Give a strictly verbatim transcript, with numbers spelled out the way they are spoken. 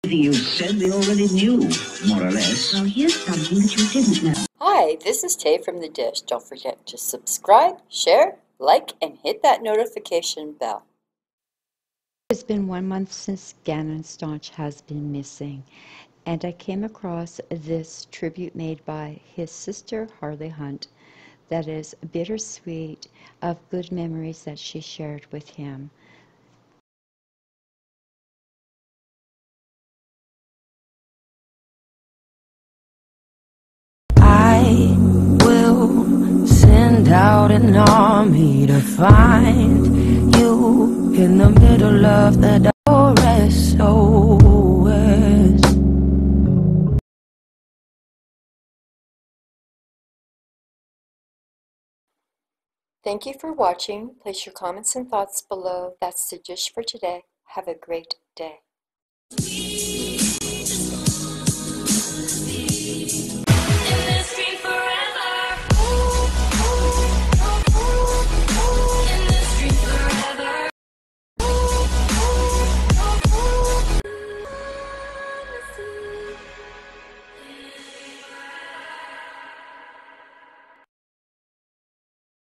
You said we already knew, more or less. Well, here's something that you didn't know. Hi, this is Tay from The Dish. Don't forget to subscribe, share, like, and hit that notification bell. It's been one month since Gannon Stauch has been missing, and I came across this tribute made by his sister Harley Hunt that is bittersweet, of good memories that she shared with him. I will send out an army to find you in the middle of the S O S. Thank you for watching. Place your comments and thoughts below. That's The Dish for today. Have a great day.